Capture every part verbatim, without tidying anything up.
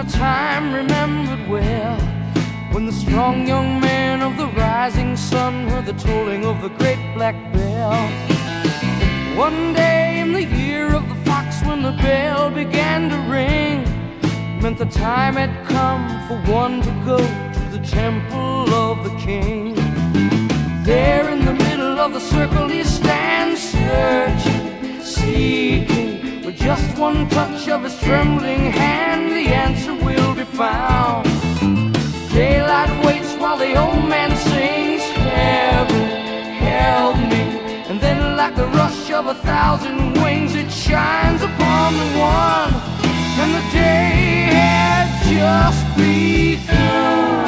a time remembered well, when the strong young man of the rising sun heard the tolling of the great black bell. One day in the year of the fox, when the bell began to ring, meant the time had come for one to go to the temple of the king. There in the middle of the circle he stands, searching, seeking. With just one touch of his trembling hand, the answer will be found. Daylight waits while the old man sings, heaven, help me. And then like the rush of a thousand wings, it shines upon the one, and the day had just begun.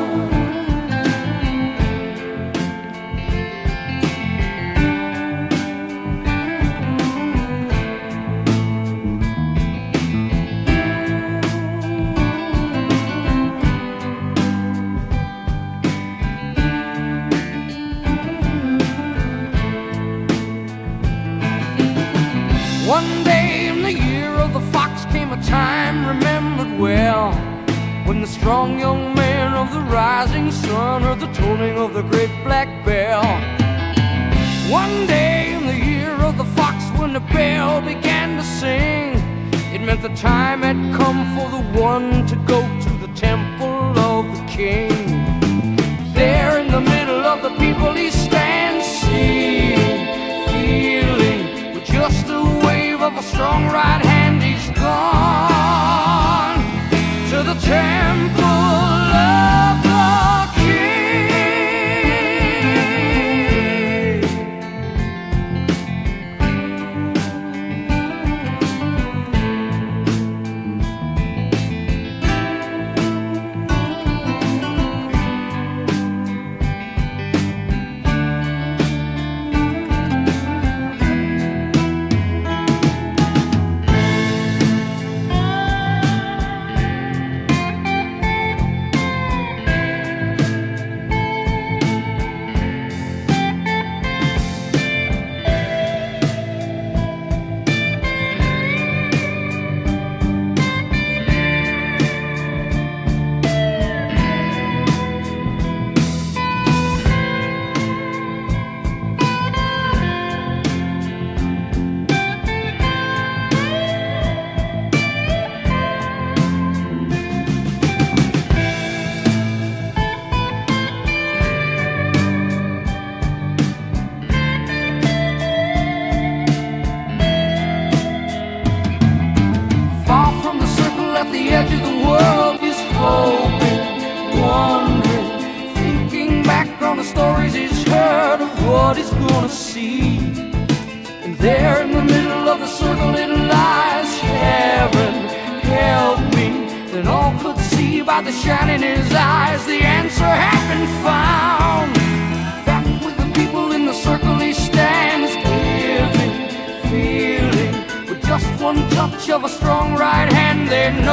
One day in the year of the fox came a time remembered well, when the strong young man of the rising sun heard the tolling of the great black bell. One day in the year of the fox, when the bell began to sing, it meant the time had come for the one to go to the temple of the king. There in the middle of the people he stands, seeing, feeling, with just a wave of a strong right hand, he's gone to the temple of the king. Of a strong right hand, they know